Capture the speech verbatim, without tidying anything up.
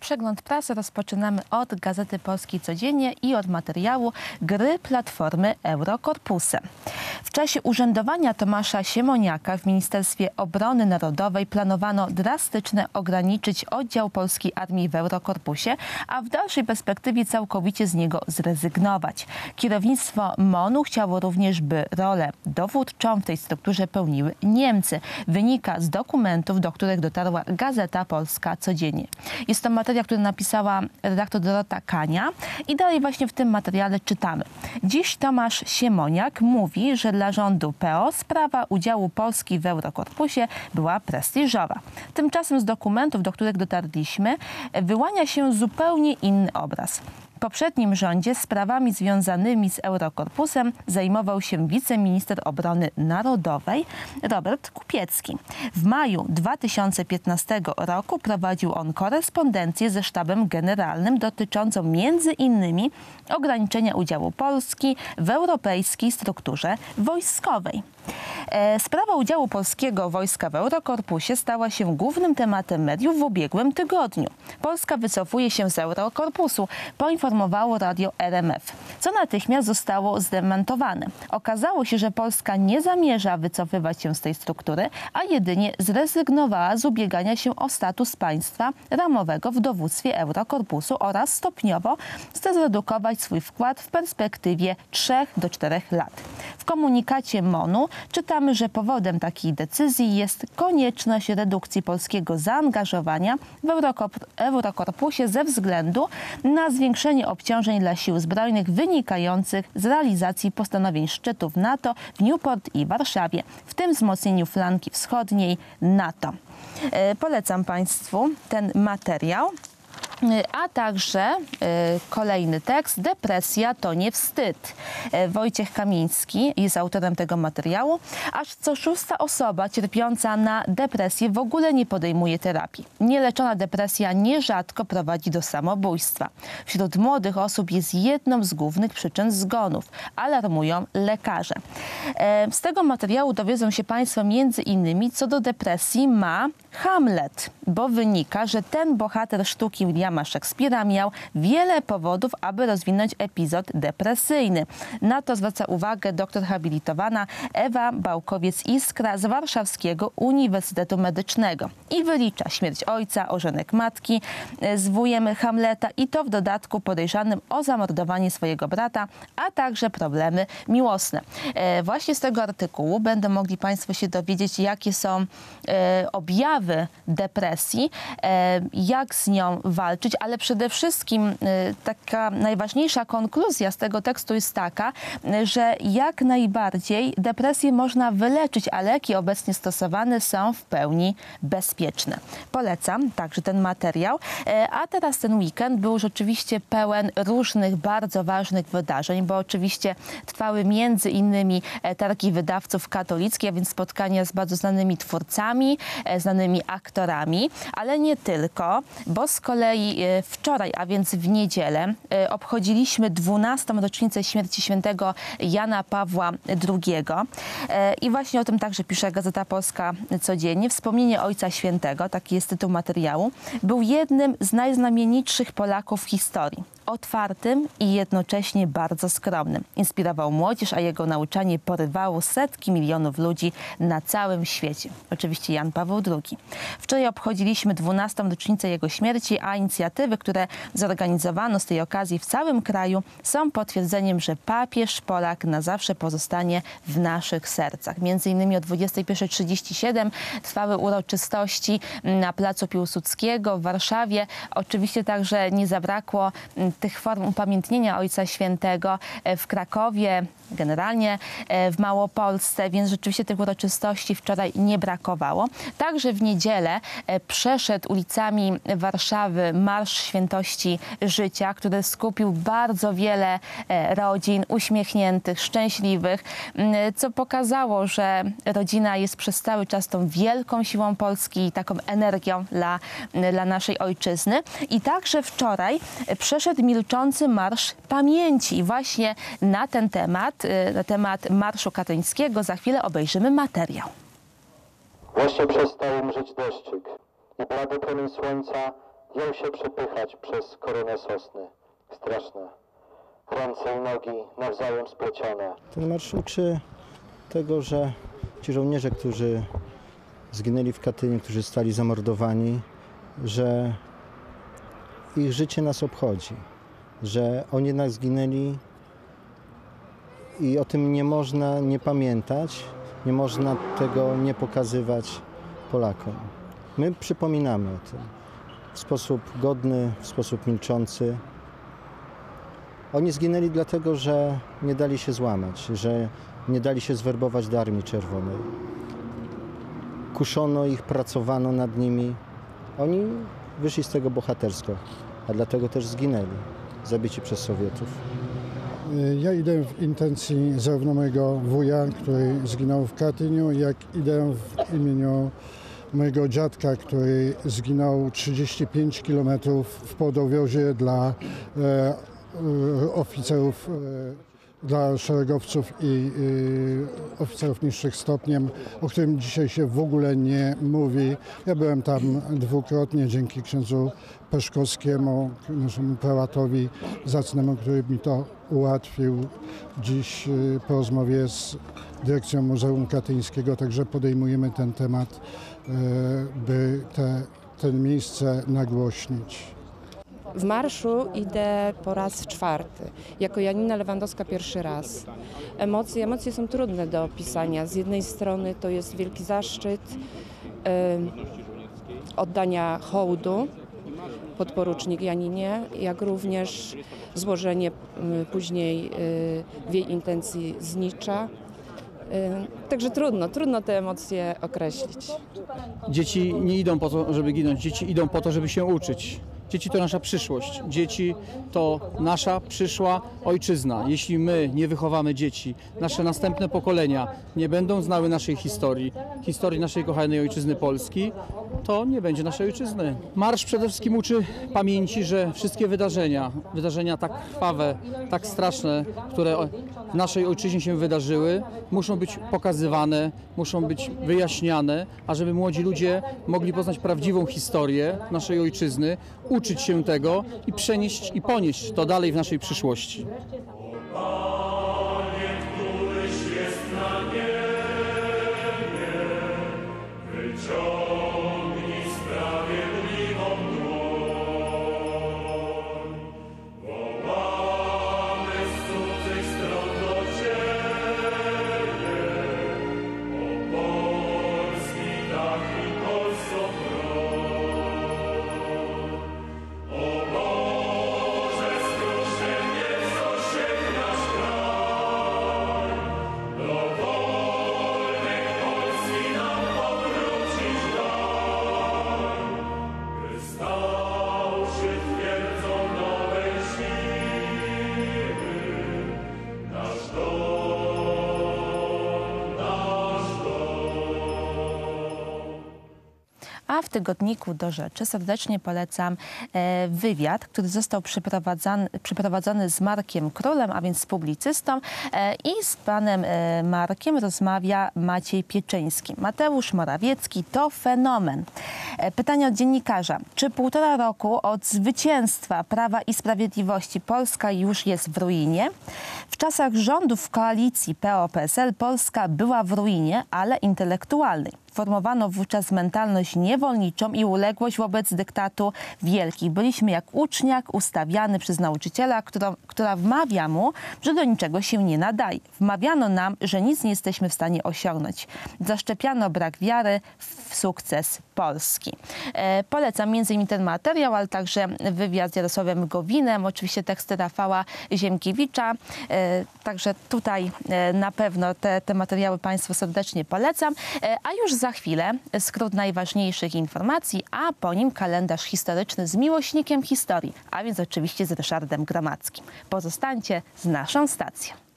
przegląd prasy rozpoczynamy od Gazety Polskiej Codziennie i od materiału Gry Platformy Eurokorpusem. W czasie urzędowania Tomasza Siemoniaka w Ministerstwie Obrony Narodowej planowano drastycznie ograniczyć oddział polskiej armii w Eurokorpusie, a w dalszej perspektywie całkowicie z niego zrezygnować. Kierownictwo MON-u chciało również, by rolę dowódczą w tej strukturze pełniły Niemcy. Wynika z dokumentów, do których dotarła Gazeta Polska Codziennie. Jest to materiał, który napisała redaktor Dorota Kania i dalej właśnie w tym materiale czytamy. Dziś Tomasz Siemoniak mówi, że dla rządu P O sprawa udziału Polski w Eurokorpusie była prestiżowa. Tymczasem z dokumentów, do których dotarliśmy, wyłania się zupełnie inny obraz. W poprzednim rządzie sprawami związanymi z Eurokorpusem zajmował się wiceminister obrony narodowej Robert Kupiecki. W maju dwa tysiące piętnastego roku prowadził on korespondencję ze sztabem generalnym dotyczącą między innymi ograniczenia udziału Polski w europejskiej strukturze wojskowej. Sprawa udziału polskiego wojska w Eurokorpusie stała się głównym tematem mediów w ubiegłym tygodniu. Polska wycofuje się z Eurokorpusu, poinformowało radio R M F, co natychmiast zostało zdementowane. Okazało się, że Polska nie zamierza wycofywać się z tej struktury, a jedynie zrezygnowała z ubiegania się o status państwa ramowego w dowództwie Eurokorpusu oraz stopniowo chce zredukować swój wkład w perspektywie trzech do czterech lat. W komunikacie MON-u czytamy, że powodem takiej decyzji jest konieczność redukcji polskiego zaangażowania w Eurokorpusie ze względu na zwiększenie obciążeń dla sił zbrojnych wynikających z realizacji postanowień szczytów NATO w Newport i Warszawie, w tym wzmocnieniu flanki wschodniej NATO. Polecam Państwu ten materiał. A także y, kolejny tekst. Depresja to nie wstyd. Y, Wojciech Kamiński jest autorem tego materiału. Aż co szósta osoba cierpiąca na depresję w ogóle nie podejmuje terapii. Nieleczona depresja nierzadko prowadzi do samobójstwa. Wśród młodych osób jest jedną z głównych przyczyn zgonów. Alarmują lekarze. Y, z tego materiału dowiedzą się Państwo między innymi, co do depresji ma Hamlet, bo wynika, że ten bohater sztuki Williama Szekspira miał wiele powodów, aby rozwinąć epizod depresyjny. Na to zwraca uwagę doktor habilitowana Ewa Bałkowiec-Iskra z Warszawskiego Uniwersytetu Medycznego i wylicza śmierć ojca, ożenek matki z wujem Hamleta i to w dodatku podejrzanym o zamordowanie swojego brata, a także problemy miłosne. E, właśnie z tego artykułu będą mogli Państwo się dowiedzieć, jakie są e, objawy depresji, e, jak z nią walczyć, ale przede wszystkim y, taka najważniejsza konkluzja z tego tekstu jest taka, y, że jak najbardziej depresję można wyleczyć, a leki obecnie stosowane są w pełni bezpieczne. Polecam także ten materiał. Y, a teraz ten weekend był rzeczywiście pełen różnych bardzo ważnych wydarzeń, bo oczywiście trwały między innymi targi wydawców katolickich, a więc spotkania z bardzo znanymi twórcami, e, znanymi aktorami, ale nie tylko, bo z kolei wczoraj, a więc w niedzielę, obchodziliśmy dwunastą rocznicę śmierci świętego Jana Pawła drugiego. I właśnie o tym także pisze Gazeta Polska Codziennie. Wspomnienie Ojca Świętego, taki jest tytuł materiału, był jednym z najznamienitszych Polaków w historii. Otwartym i jednocześnie bardzo skromnym. Inspirował młodzież, a jego nauczanie porywało setki milionów ludzi na całym świecie. Oczywiście Jan Paweł drugi. Wczoraj obchodziliśmy dwunastą rocznicę jego śmierci, a inicjatywy, które zorganizowano z tej okazji w całym kraju, są potwierdzeniem, że papież Polak na zawsze pozostanie w naszych sercach. Między innymi o dwudziestej pierwszej trzydzieści siedem trwały uroczystości na Placu Piłsudskiego w Warszawie. Oczywiście także nie zabrakło tych form upamiętnienia Ojca Świętego w Krakowie, generalnie w Małopolsce, więc rzeczywiście tych uroczystości wczoraj nie brakowało. Także w niedzielę przeszedł ulicami Warszawy Marsz Świętości Życia, który skupił bardzo wiele rodzin uśmiechniętych, szczęśliwych, co pokazało, że rodzina jest przez cały czas tą wielką siłą Polski i taką energią dla, dla naszej ojczyzny. I także wczoraj przeszedł milczący Marsz Pamięci. I właśnie na ten temat, na temat Marszu Katyńskiego za chwilę obejrzymy materiał. Właśnie przestał mrzeć deszczyk i blady promień słońca jął się przepychać przez koronę sosny. Straszne. Ręce i nogi nawzajem splecione. Ten marsz uczy tego, że ci żołnierze, którzy zginęli w Katyniu, którzy zostali zamordowani, że ich życie nas obchodzi, że oni jednak zginęli i o tym nie można nie pamiętać, nie można tego nie pokazywać Polakom. My przypominamy o tym w sposób godny, w sposób milczący. Oni zginęli dlatego, że nie dali się złamać, że nie dali się zwerbować do Armii Czerwonej. Kuszono ich, pracowano nad nimi. Oni wyszli z tego bohatersko, a dlatego też zginęli, zabici przez Sowietów. Ja idę w intencji zarówno mojego wuja, który zginął w Katyniu, jak idę w imieniu mojego dziadka, który zginął trzydzieści pięć kilometrów w Podowiozie dla e, e, oficerów, e, dla szeregowców i e, oficerów niższych stopniem, o którym dzisiaj się w ogóle nie mówi. Ja byłem tam dwukrotnie dzięki księdzu Peszkowskiemu, naszemu prałatowi zacnemu, który mi to ułatwił. Dziś e, po rozmowie z dyrekcją Muzeum Katyńskiego także podejmujemy ten temat, by te, te miejsce nagłośnić. W marszu idę po raz czwarty. Jako Janina Lewandowska pierwszy raz. Emocje, emocje są trudne do opisania. Z jednej strony to jest wielki zaszczyt y, oddania hołdu podporucznik Janinie, jak również złożenie y, później y, w jej intencji znicza. Także trudno, trudno te emocje określić. Dzieci nie idą po to, żeby ginąć, dzieci idą po to, żeby się uczyć. Dzieci to nasza przyszłość, dzieci to nasza przyszła ojczyzna. Jeśli my nie wychowamy dzieci, nasze następne pokolenia nie będą znały naszej historii, historii naszej kochanej ojczyzny Polski, to nie będzie naszej ojczyzny. Marsz przede wszystkim uczy pamięci, że wszystkie wydarzenia, wydarzenia tak krwawe, tak straszne, które w naszej ojczyźnie się wydarzyły, muszą być pokazywane, muszą być wyjaśniane, a żeby młodzi ludzie mogli poznać prawdziwą historię naszej ojczyzny, uczyć się tego i przenieść i ponieść to dalej w naszej przyszłości. Panie, któryś jest na niebie, wyciągnij sprawiedliwą dłoń. Wołamy z cudzych stron do Ciebie, o polski dach i polską broń. A w tygodniku Do Rzeczy serdecznie polecam e, wywiad, który został przeprowadzany, przeprowadzony z Markiem Królem, a więc z publicystą, e, i z panem e, Markiem rozmawia Maciej Pieczyński. Mateusz Morawiecki to fenomen. E, pytanie od dziennikarza. Czy półtora roku od zwycięstwa Prawa i Sprawiedliwości Polska już jest w ruinie? W czasach rządów koalicji P O P S L Polska była w ruinie, ale intelektualnej. Formowano wówczas mentalność niewolniczą i uległość wobec dyktatu wielkich. Byliśmy jak uczniak ustawiany przez nauczyciela, która, która wmawia mu, że do niczego się nie nadaje. Wmawiano nam, że nic nie jesteśmy w stanie osiągnąć. Zaszczepiano brak wiary w sukces Polski. E, polecam między innymi ten materiał, ale także wywiad z Jarosławem Gowinem, oczywiście teksty Rafała Ziemkiewicza. E, także tutaj e, na pewno te, te materiały Państwu serdecznie polecam. E, a już za chwilę skrót najważniejszych informacji, a po nim kalendarz historyczny z miłośnikiem historii, a więc oczywiście z Ryszardem Gromackim. Pozostańcie z naszą stacją.